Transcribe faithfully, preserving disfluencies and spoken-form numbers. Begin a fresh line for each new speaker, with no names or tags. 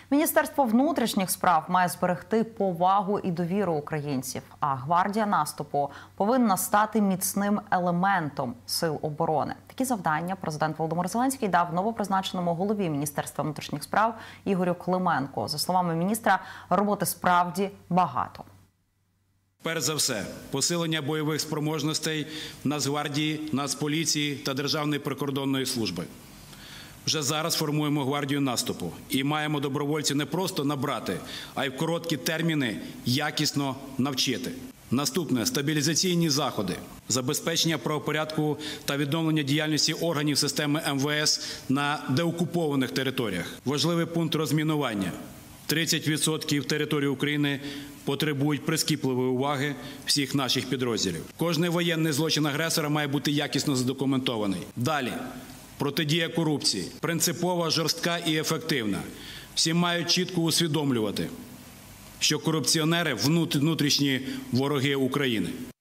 Міністерство внутрішніх справ має зберегти повагу і довіру українців, а гвардія наступу повинна стати міцним елементом сил оборони. Такі завдання президент Володимир Зеленський дав новопризначеному голові Міністерства внутрішніх справ Ігорю Клименку. За словами міністра, роботи справді багато.
Перш за все, посилення бойових спроможностей Нацгвардії, Нацполіції та Державної прикордонної служби. Вже зараз формуємо гвардію наступу і маємо добровольців не просто набрати, а й в короткі терміни якісно навчити. Наступне – стабілізаційні заходи, забезпечення правопорядку та відновлення діяльності органів системи ем ве ес на деокупованих територіях. Важливий пункт – розмінування. тридцять відсотків території України потребують прискіпливої уваги всіх наших підрозділів. Кожний воєнний злочин агресора має бути якісно задокументований. Далі. Протидія корупції. Принципова, жорстка і ефективна. Всі мають чітко усвідомлювати, що корупціонери – внутрішні вороги України.